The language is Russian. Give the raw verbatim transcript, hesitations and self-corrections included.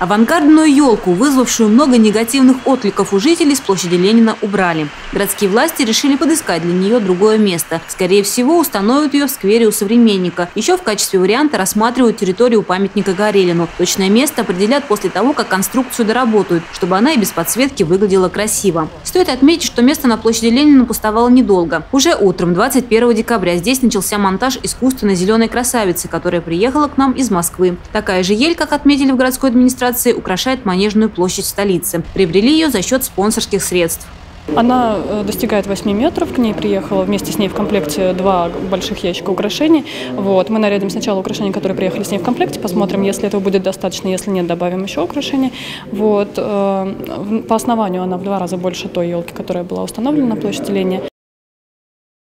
Авангардную елку, вызвавшую много негативных откликов у жителей, с площади Ленина убрали. Городские власти решили подыскать для нее другое место. Скорее всего, установят ее в сквере у Современника. Еще в качестве варианта рассматривают территорию памятника Горелину. Точное место определят после того, как конструкцию доработают, чтобы она и без подсветки выглядела красиво. Стоит отметить, что место на площади Ленина пустовало недолго. Уже утром двадцать первого декабря здесь начался монтаж искусственной зеленой красавицы, которая приехала к нам из Москвы. Такая же ель, как отметили в городской администрации, украшает Манежную площадь столицы. Приобрели ее за счет спонсорских средств. Она достигает восьми метров, к ней приехала вместе с ней в комплекте два больших ящика украшений. Вот. Мы нарядим сначала украшения, которые приехали с ней в комплекте, посмотрим, если этого будет достаточно, если нет, добавим еще украшения. Вот. По основанию она в два раза больше той елки, которая была установлена на площади Ленина.